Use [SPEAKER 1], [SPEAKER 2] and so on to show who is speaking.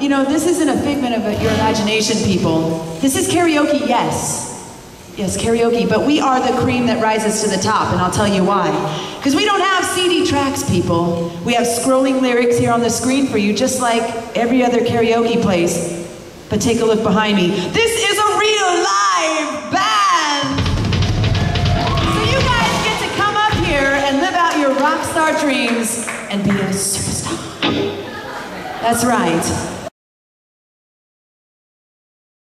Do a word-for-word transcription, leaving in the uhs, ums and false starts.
[SPEAKER 1] you know, this isn't a figment of your imagination, people. This is karaoke, yes. Yes, karaoke, but we are the cream that rises to the top, and I'll tell you why. Because we don't have C D tracks, people. We have scrolling lyrics here on the screen for you, just like every other karaoke place. But take a look behind me. This is a real live band! So you guys get to come up here and live out your rock star dreams and be a superstar. That's right.